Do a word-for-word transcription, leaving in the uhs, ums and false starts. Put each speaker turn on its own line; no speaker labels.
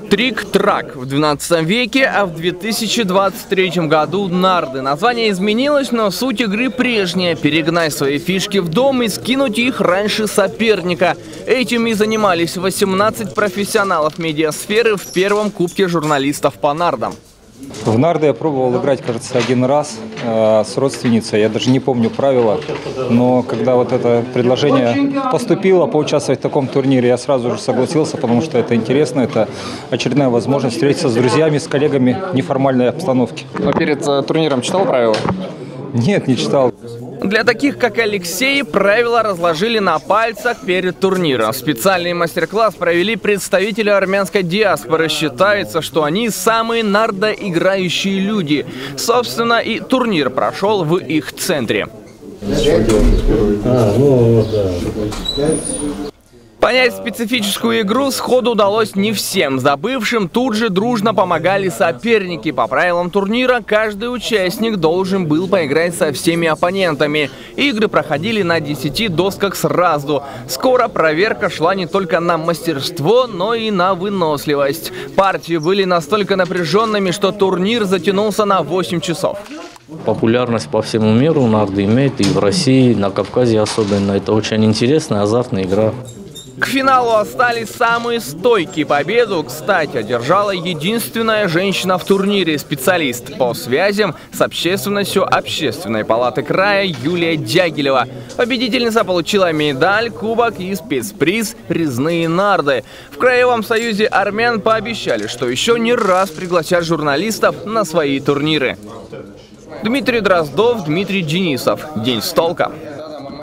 Трик-трак в двенадцатом веке, а в две тысячи двадцать третьем году нарды. Название изменилось, но суть игры прежняя. Перегнать свои фишки в дом и скинуть их раньше соперника. Этим и занимались восемнадцать профессионалов медиасферы в первом кубке журналистов по нардам.
В нарды я пробовал играть, кажется, один раз э, с родственницей. Я даже не помню правила, но когда вот это предложение поступило поучаствовать в таком турнире, я сразу же согласился, потому что это интересно, это очередная возможность встретиться с друзьями, с коллегами в неформальной обстановке.
Но перед э, турниром читал правила?
Нет, не читал.
Для таких, как Алексей, правила разложили на пальцах перед турниром. Специальный мастер-класс провели представители армянской диаспоры. Считается, что они самые нардоиграющие люди. Собственно, и турнир прошел в их центре. Понять специфическую игру сходу удалось не всем. Забывшим тут же дружно помогали соперники. По правилам турнира каждый участник должен был поиграть со всеми оппонентами. Игры проходили на десяти досках сразу. Скоро проверка шла не только на мастерство, но и на выносливость. Партии были настолько напряженными, что турнир затянулся на восемь часов.
Популярность по всему миру нарды имеет, и в России, на Кавказе особенно. Это очень интересная, азартная игра.
К финалу остались самые стойкие. Победу, кстати, одержала единственная женщина в турнире, специалист по связям с общественностью Общественной палаты края Юлия Дягилева. Победительница получила медаль, кубок и спецприз «Резные нарды». В Краевом союзе армян пообещали, что еще не раз пригласят журналистов на свои турниры. Дмитрий Дроздов, Дмитрий Денисов. День с толком.